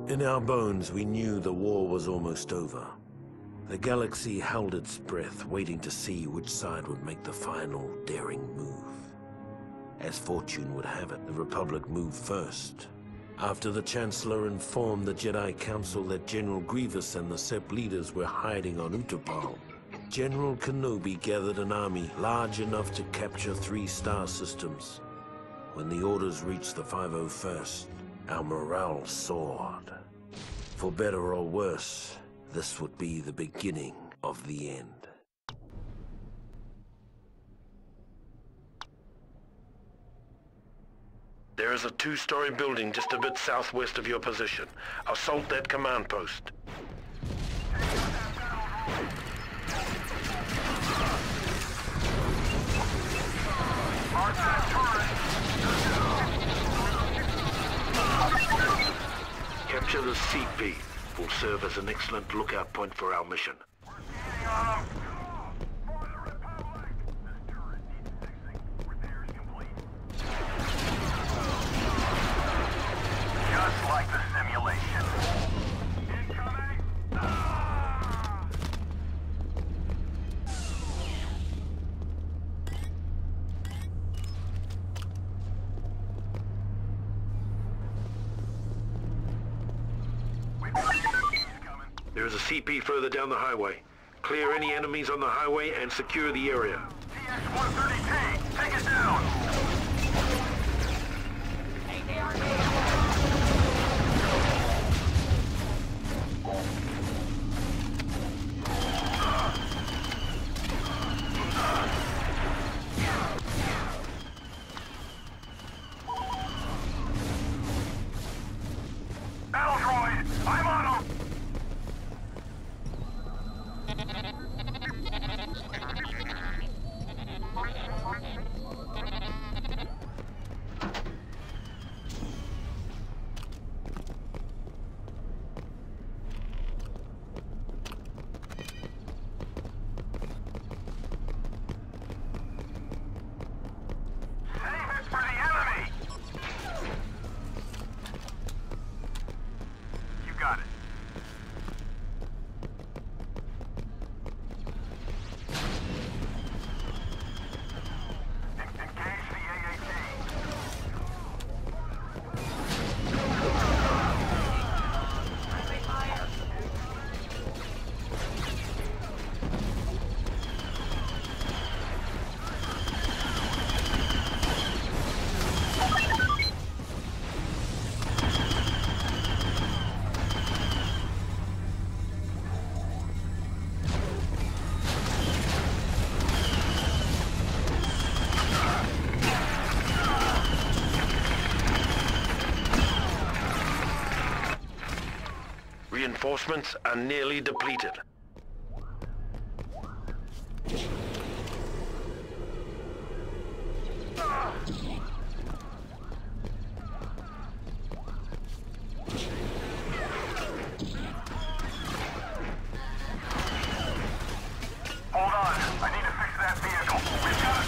In our bones, we knew the war was almost over. The galaxy held its breath, waiting to see which side would make the final, daring move. As fortune would have it, the Republic moved first. After the Chancellor informed the Jedi Council that General Grievous and the Sept leaders were hiding on Utapau, General Kenobi gathered an army large enough to capture 3 star systems. When the orders reached the 501st, our morale soared. For better or worse, this would be the beginning of the end. There is a 2-story building just a bit southwest of your position. Assault that command post. Capture the CP will serve as an excellent lookout point for our mission. Just like the simulation. Incoming! There is a CP further down the highway. Clear any enemies on the highway and secure the area. TX-130T, take it down! Battle droid, I'm on him! Save it for the enemy! You got it. Engage the AAT. Reinforcements are nearly depleted. Hold on, I need to fix that vehicle. We've got a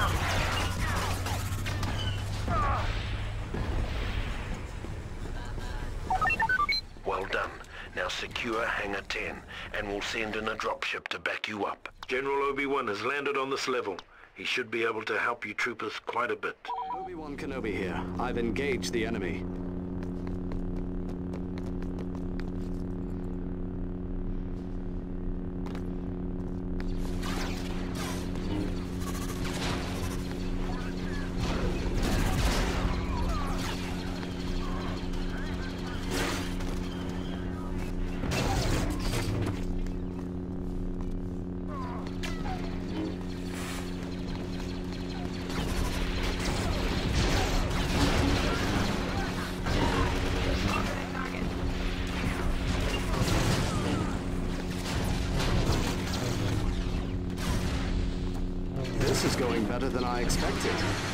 sniper! Well done. Now secure Hangar 10, and we'll send in a dropship to back you up. General Obi-Wan has landed on this level. He should be able to help you troopers quite a bit. Obi-Wan Kenobi here. I've engaged the enemy. This is going better than I expected.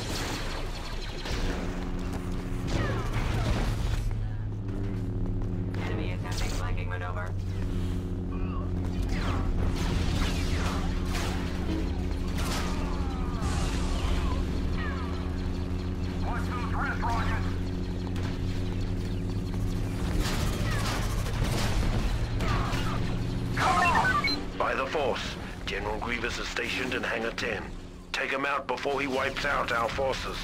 Enemy attempting flanking maneuver. Watch those wrist rockets! the force. General Grievous is stationed in Hangar 10. Take him out before he wipes out our forces.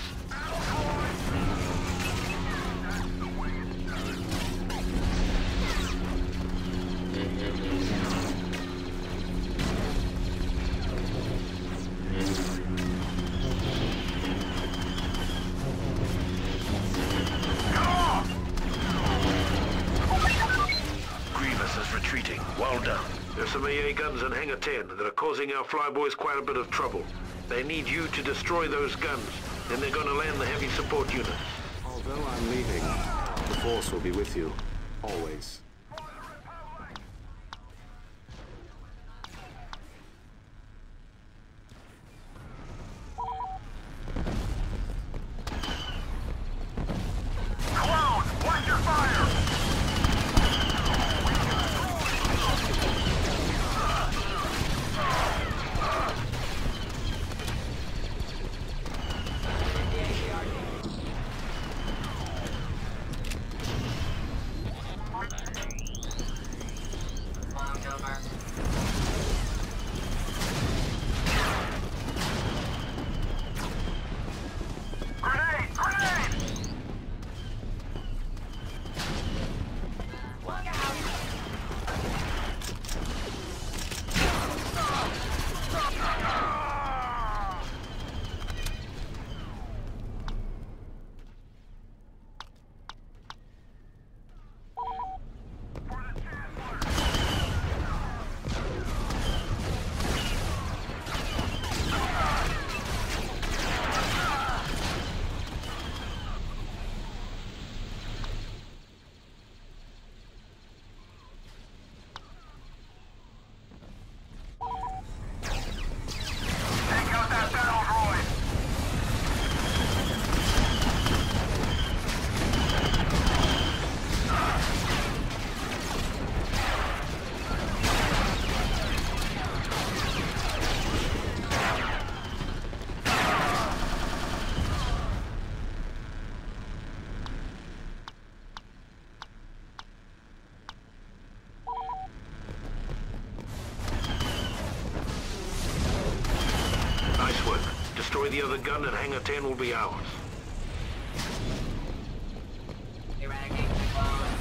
Grievous is retreating. Well done. There's some AA guns in Hangar 10 that are causing our flyboys quite a bit of trouble. They need you to destroy those guns. Then they're gonna land the heavy support units. Although I'm leaving, the Force will be with you. Always. Clone, watch your fire! Flying over. Grenade! Grenade! Look out! Take out that battle droid! Nice work. Destroy the other gun and Hangar 10 will be ours. Eradicating clones.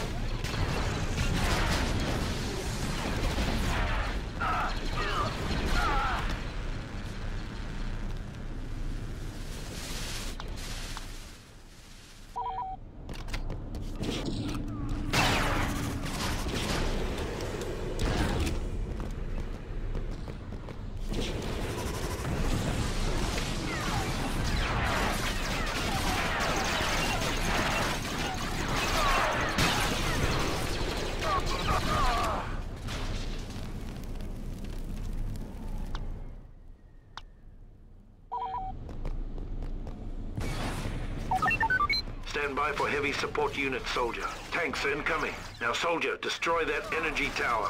Stand by for heavy support unit, Soldier. Tanks incoming. Now, Soldier, destroy that energy tower.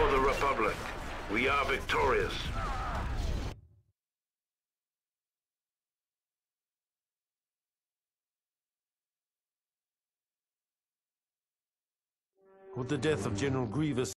For the Republic. We are victorious. With the death of General Grievous,